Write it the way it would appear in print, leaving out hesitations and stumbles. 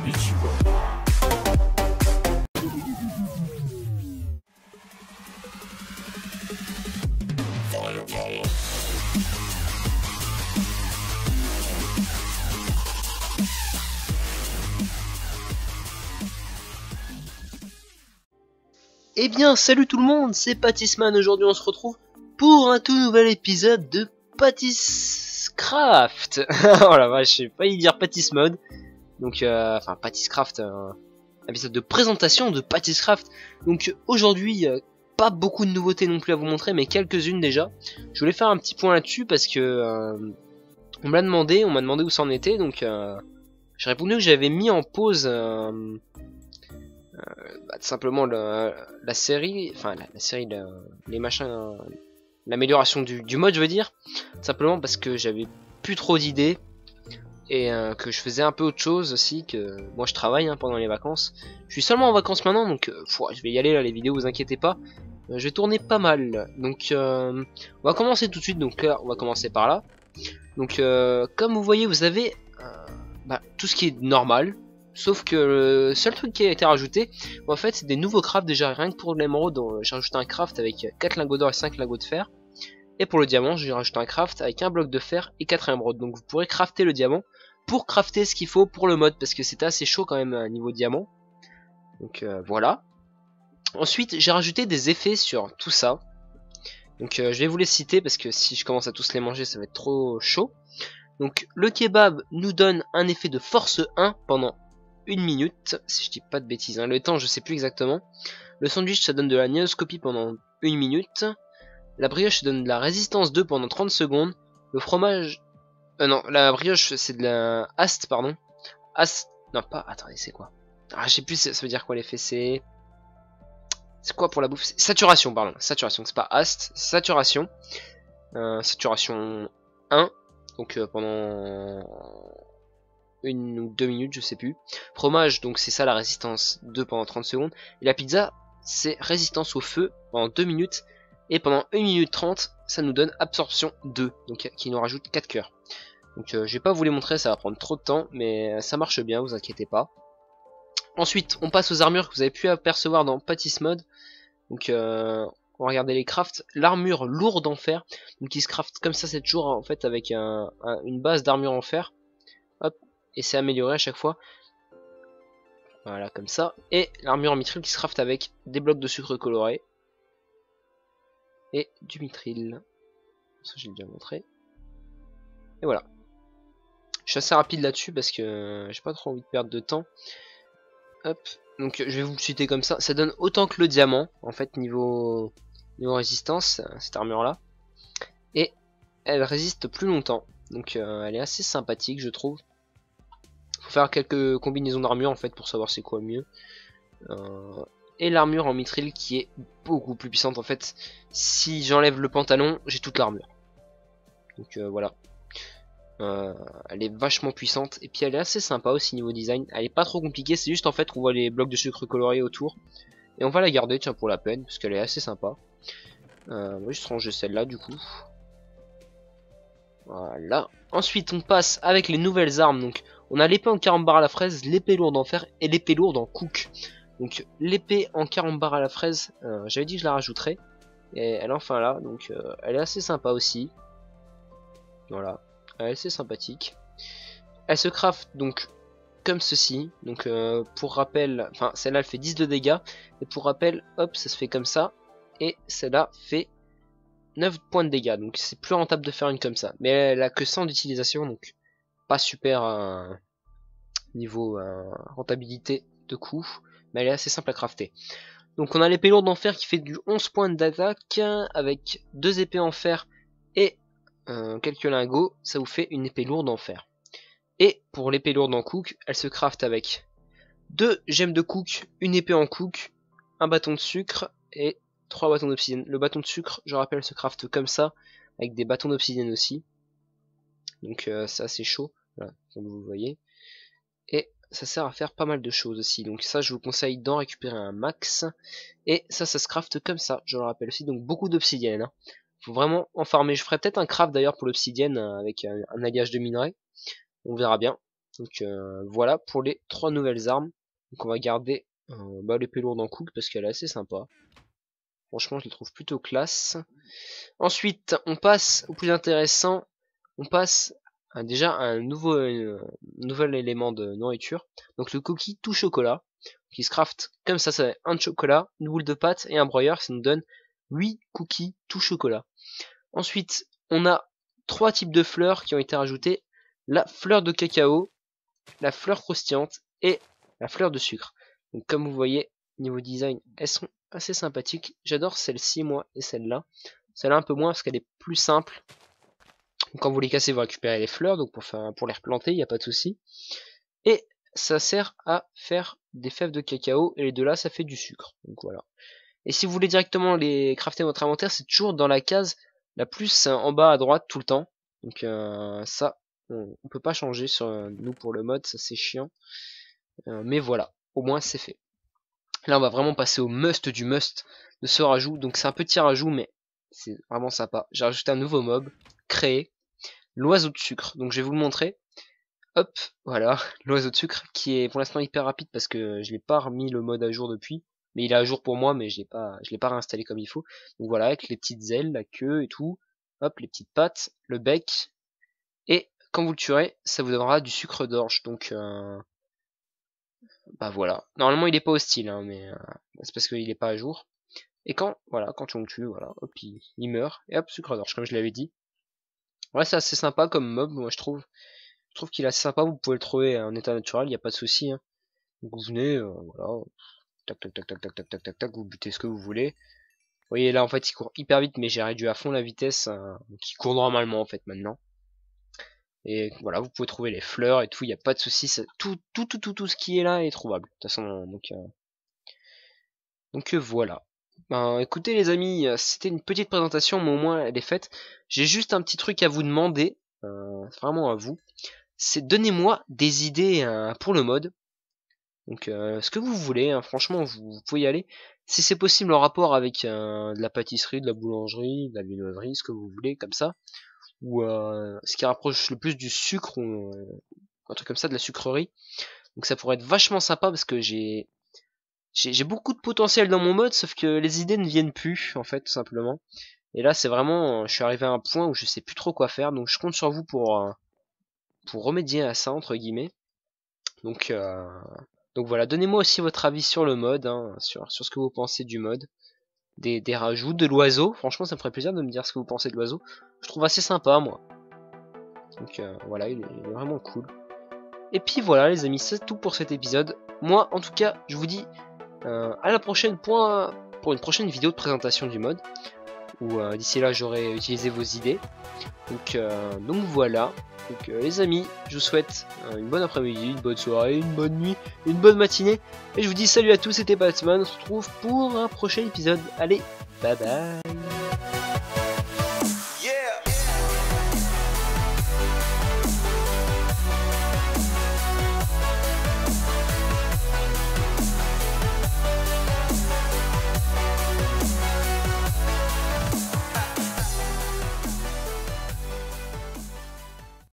Eh bien, salut tout le monde, c'est Pattisman. Aujourd'hui, on se retrouve pour un tout nouvel épisode de Pattiscraft. Oh la vache, j'ai failli dire Pattismod. Donc, enfin, Pattiscraft, un épisode de présentation de Pattiscraft. Donc, aujourd'hui, pas beaucoup de nouveautés non plus à vous montrer, mais quelques-unes déjà. Je voulais faire un petit point là-dessus parce que on m'a demandé où ça en était. Donc, j'ai répondu que j'avais mis en pause. Tout simplement la série, enfin la série, les machins, l'amélioration du mode, je veux dire, simplement parce que j'avais plus trop d'idées et que je faisais un peu autre chose aussi, que moi je travaille pendant les vacances. Je suis seulement en vacances maintenant, donc je vais y aller là, les vidéos, vous inquiétez pas. Je vais tourner pas mal, donc on va commencer tout de suite. Donc là, on va commencer par là. Donc comme vous voyez, vous avez tout ce qui est normal. Sauf que le seul truc qui a été rajouté, en fait, c'est des nouveaux crafts. Déjà, rien que pour l'émeraude, j'ai rajouté un craft avec 4 lingots d'or et 5 lingots de fer. Et pour le diamant, j'ai rajouté un craft avec un bloc de fer et 4 émeraudes. Donc vous pourrez crafter le diamant pour crafter ce qu'il faut pour le mode, parce que c'était assez chaud quand même à niveau diamant. Donc voilà. Ensuite, j'ai rajouté des effets sur tout ça. Donc je vais vous les citer, parce que si je commence à tous les manger, ça va être trop chaud. Donc le kebab nous donne un effet de force 1 pendant 1 minute, si je dis pas de bêtises, le temps je sais plus exactement. Le sandwich ça donne de la néoscopie pendant 1 minute. La brioche ça donne de la résistance 2 pendant 30 secondes. Le fromage... non, la brioche c'est de la... Ast, pardon. Ast... Non, pas... Attendez, c'est quoi? Ah, je sais plus, ça veut dire quoi l'effet, c'est... C'est quoi pour la bouffe? Saturation, pardon. Saturation, c'est pas Ast, c'est saturation. Saturation 1. Donc pendant... 1 ou 2 minutes, je sais plus. Fromage, donc c'est ça la résistance 2 pendant 30 secondes. Et la pizza, c'est résistance au feu pendant 2 minutes. Et pendant 1 minute 30, ça nous donne absorption 2, donc qui nous rajoute 4 cœurs. Donc je vais pas vous les montrer, ça va prendre trop de temps, mais ça marche bien, vous inquiétez pas. Ensuite, on passe aux armures que vous avez pu apercevoir dans Pattismod. Donc on va regarder les crafts. L'armure lourde en fer, donc qui se craft comme ça, c'est toujours en fait avec une base d'armure en fer. Hop. Et c'est amélioré à chaque fois. Voilà, comme ça. Et l'armure en mithril qui se craft avec des blocs de sucre coloré. Et du mithril. Ça, j'ai déjà montré. Et voilà. Je suis assez rapide là-dessus parce que j'ai pas trop envie de perdre de temps. Hop. Donc, je vais vous le citer comme ça. Ça donne autant que le diamant, en fait, niveau résistance, cette armure-là. Et elle résiste plus longtemps. Donc, elle est assez sympathique, je trouve. Faut faire quelques combinaisons d'armure en fait pour savoir c'est quoi mieux. Et l'armure en mithril qui est beaucoup plus puissante en fait. Si j'enlève le pantalon, j'ai toute l'armure. Donc voilà. Elle est vachement puissante et puis elle est assez sympa aussi niveau design. Elle est pas trop compliquée, c'est juste en fait qu'on voit les blocs de sucre colorés autour. Et on va la garder tiens pour la peine parce qu'elle est assez sympa. Moi je ranger celle-là du coup. Voilà. Ensuite on passe avec les nouvelles armes. Donc on a l'épée en carambar à la fraise, l'épée lourde en fer et l'épée lourde en cook. Donc l'épée en carambar à la fraise, j'avais dit que je la rajouterais. Et elle est enfin là, donc elle est assez sympa aussi. Voilà, elle est assez sympathique. Elle se craft donc comme ceci. Donc pour rappel, enfin celle-là elle fait 10 de dégâts. Et pour rappel, hop, ça se fait comme ça. Et celle-là fait 9 points de dégâts. Donc c'est plus rentable de faire une comme ça. Mais elle a que 100 d'utilisation, donc pas super niveau rentabilité de coût, mais elle est assez simple à crafter. Donc on a l'épée lourde en fer qui fait du 11 points d'attaque avec 2 épées en fer et quelques lingots, ça vous fait une épée lourde en fer. Et pour l'épée lourde en cook, elle se craft avec 2 gemmes de cook, une épée en cook, un bâton de sucre et 3 bâtons d'obsidienne. Le bâton de sucre, je rappelle, se craft comme ça, avec des bâtons d'obsidienne aussi. Donc c'est assez chaud, voilà, comme vous voyez. Et ça sert à faire pas mal de choses aussi. Donc ça, je vous conseille d'en récupérer un max. Et ça se craft comme ça, je le rappelle aussi. Donc beaucoup d'obsidienne. Faut vraiment en farmer. Je ferai peut-être un craft d'ailleurs pour l'obsidienne avec un alliage de minerais. On verra bien. Donc voilà pour les 3 nouvelles armes. Donc on va garder l'épée lourde en cook parce qu'elle est assez sympa. Franchement, je les trouve plutôt classe. Ensuite, on passe au plus intéressant. On passe déjà à un nouvel élément de nourriture. Donc le cookie tout chocolat, qui se craft comme ça, c'est un de chocolat, une boule de pâte et un broyeur, ça nous donne 8 cookies tout chocolat. Ensuite, on a 3 types de fleurs qui ont été rajoutées. La fleur de cacao, la fleur croustillante et la fleur de sucre. Donc comme vous voyez, niveau design, elles sont assez sympathiques. J'adore celle-ci moi et celle-là. Celle-là un peu moins parce qu'elle est plus simple. Donc, quand vous les cassez, vous récupérez les fleurs, donc pour les replanter, il n'y a pas de souci. Et ça sert à faire des fèves de cacao et les deux là, ça fait du sucre. Donc voilà. Et si vous voulez directement les crafter dans votre inventaire, c'est toujours dans la case la plus en bas à droite tout le temps. Donc ça, on peut pas changer sur nous pour le mode, ça c'est chiant. Mais voilà, au moins c'est fait. Là on va vraiment passer au must du must de ce rajout. Donc c'est un petit rajout mais c'est vraiment sympa. J'ai rajouté un nouveau mob, créé, l'oiseau de sucre. Donc je vais vous le montrer. Hop, voilà, l'oiseau de sucre qui est pour l'instant hyper rapide parce que je l'ai pas remis le mode à jour depuis. Mais il est à jour pour moi mais je l'ai pas réinstallé comme il faut. Donc voilà, avec les petites ailes, la queue et tout. Hop, les petites pattes, le bec. Et quand vous le tuerez, ça vous donnera du sucre d'orge. Donc bah voilà. Normalement il est pas hostile, hein, mais c'est parce qu'il est pas à jour. Et quand on le tue, voilà, hop, il meurt. Et hop, sucre d'orge, comme je l'avais dit. Ouais, c'est assez sympa comme mob, moi je trouve. Je trouve qu'il est assez sympa, vous pouvez le trouver en état naturel, il n'y a pas de souci. Hein. Donc vous venez, voilà, tac tac tac tac tac tac tac tac tac, vous butez ce que vous voulez. Vous voyez là en fait il court hyper vite, mais j'ai réduit à fond la vitesse, donc il court normalement en fait maintenant. Et voilà, vous pouvez trouver les fleurs et tout, il n'y a pas de souci, tout ce qui est là est trouvable. De toute façon, donc voilà. Ben écoutez les amis, c'était une petite présentation, mais au moins elle est faite. J'ai juste un petit truc à vous demander, vraiment à vous. C'est donnez-moi des idées pour le mode. Donc ce que vous voulez, hein, franchement vous pouvez y aller. Si c'est possible en rapport avec de la pâtisserie, de la boulangerie, de la viennoiserie, ce que vous voulez comme ça. Ou ce qui rapproche le plus du sucre ou un truc comme ça, de la sucrerie. Donc ça pourrait être vachement sympa parce que j'ai beaucoup de potentiel dans mon mode, sauf que les idées ne viennent plus en fait tout simplement. Et là c'est vraiment, je suis arrivé à un point où je sais plus trop quoi faire, donc je compte sur vous pour remédier à ça entre guillemets. Donc voilà, donnez-moi aussi votre avis sur le mode, hein, sur ce que vous pensez du mode, des rajouts, de l'oiseau. Franchement ça me ferait plaisir de me dire ce que vous pensez de l'oiseau. Je trouve assez sympa moi. Donc voilà, il est vraiment cool. Et puis voilà les amis, c'est tout pour cet épisode. Moi en tout cas, je vous dis à la prochaine pour une prochaine vidéo de présentation du mode. Où d'ici là j'aurai utilisé vos idées. Donc voilà. Donc les amis, je vous souhaite une bonne après-midi, une bonne soirée, une bonne nuit, une bonne matinée. Et je vous dis salut à tous, c'était Batman. On se retrouve pour un prochain épisode. Allez, bye bye.